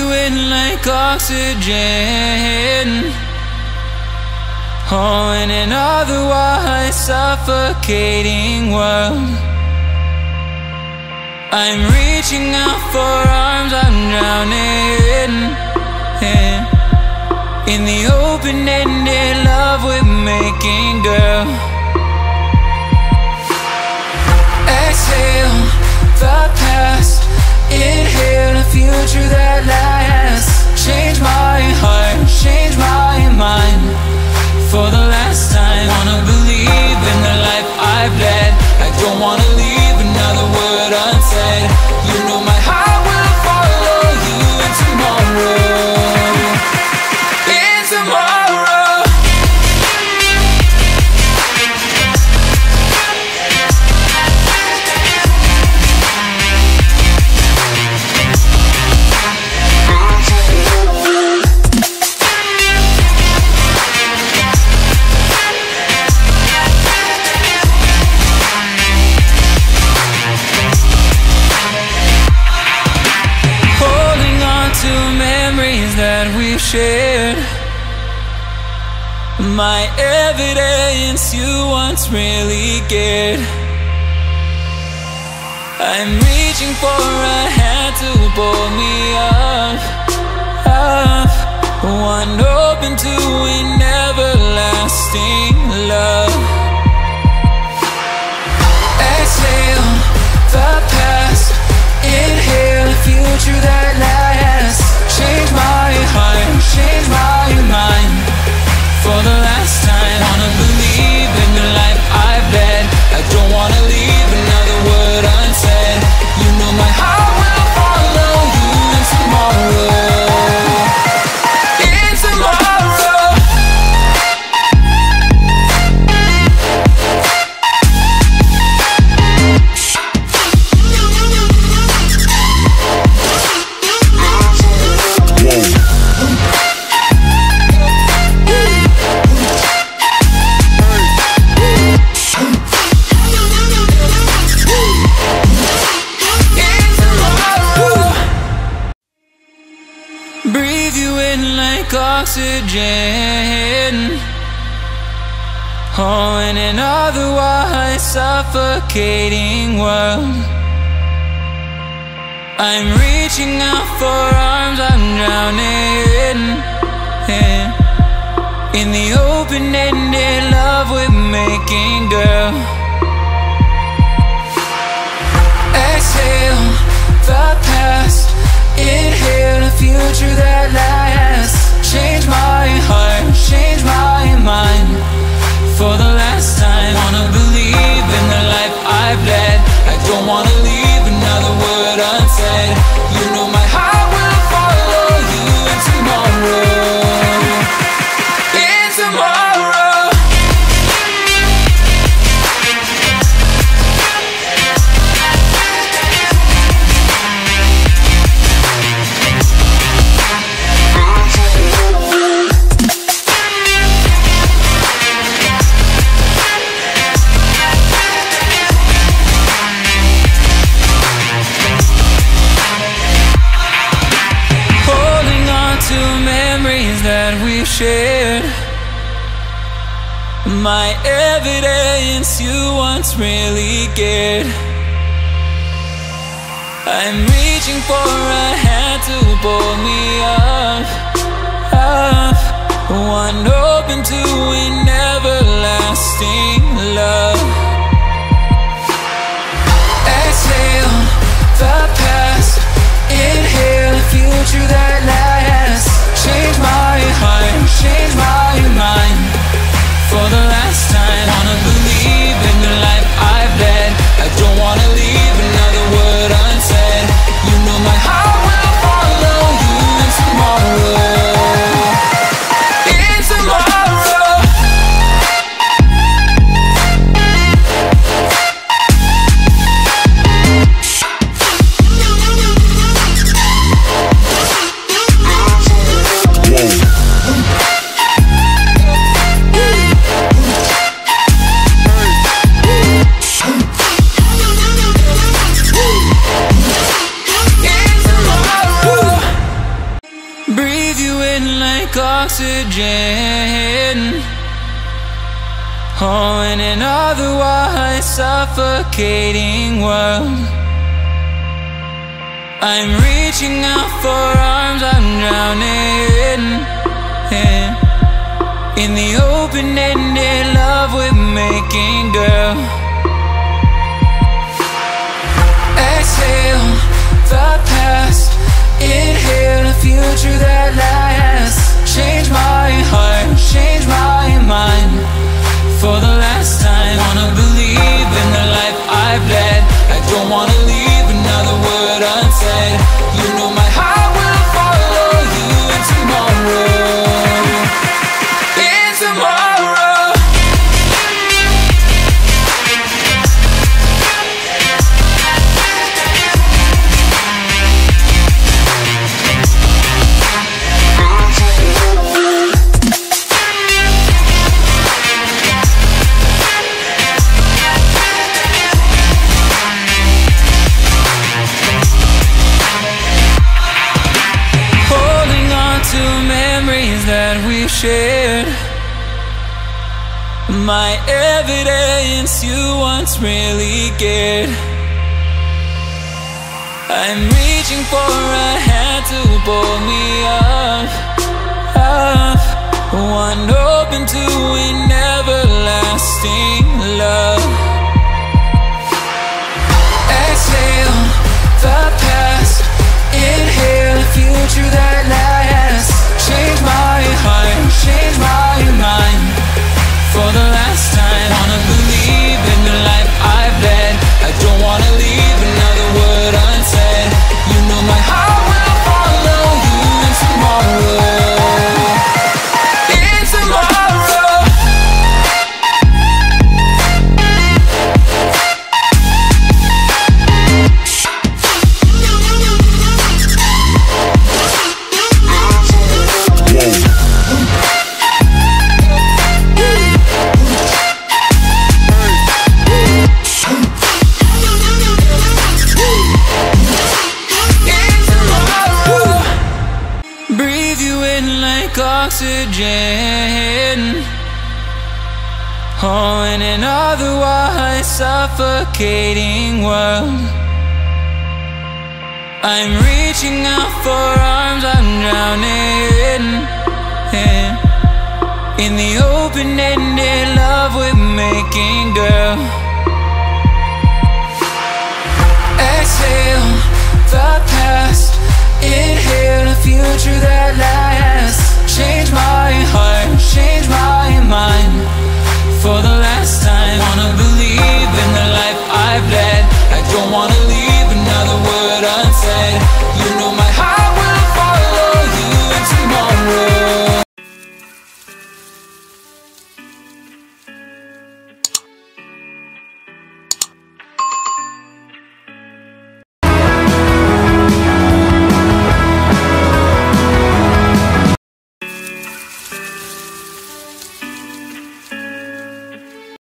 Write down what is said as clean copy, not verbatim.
in like oxygen. Oh, in an otherwise suffocating world, I'm reaching out for arms, I'm drowning in the open-ended love we're making, girl. Exhale the past, inhale a future that lasts. Change my heart, change my mind. For the last time, wanna believe in the life I've led. I don't wanna leave another word unsaid. You know my heart will follow you in tomorrow. In tomorrow. That we've shared, my evidence you once really cared. I'm reaching for a hand to pull me up, up, one open to an everlasting love. Exhale the past, inhale a future that lasts. Change my heart, change my mind. For the last time, wanna believe in the life I've led. I don't wanna leave another word unsaid. You know my heart will follow you in tomorrow. In tomorrow. Breathe you in like oxygen. Oh, in an otherwise suffocating world, I'm reaching out for arms, I'm drowning in the open-ended love we're making, girl. Exhale the past, inhale a future that lasts. Change my heart, change my mind. For the last time, wanna believe in the life I've led. I don't wanna leave another word unsaid. You know my heart will follow you in tomorrow. In tomorrow. That we've shared, my evidence you once really cared. I'm reaching for a hand to pull me up, up, one open to an everlasting love. Exhale the past, inhale a future that lasts. Change my heart, change my mind. For the last time, wanna believe in the life I've led. I don't wanna leave another word unsaid. You know my heart will follow you in tomorrow. oxygen. Oh, in an otherwise suffocating world, I'm reaching out for arms, I'm drowning in the open-ended love we're making, girl. Exhale the past, inhale a future that lasts. Change my heart, change my mind for the last time. Wanna believe in the life I've led. I don't wanna leave another word unsaid. You know my heart will follow you in tomorrow. In tomorrow. Shared my evidence you once really cared. I'm reaching for a hand to pull me up, up, one open to an everlasting love. Exhale the past, inhale a future that lasts. Change my heart, change my mind for the last time. Wanna believe in the life I've led. I don't wanna leave another word unsaid. You know my heart will follow you in tomorrow. In tomorrow. Oxygen. Oh, in an otherwise suffocating world, I'm reaching out for arms, I'm drowning in the open-ended love we're making, girl. Exhale the past, inhale a future that lasts. Change my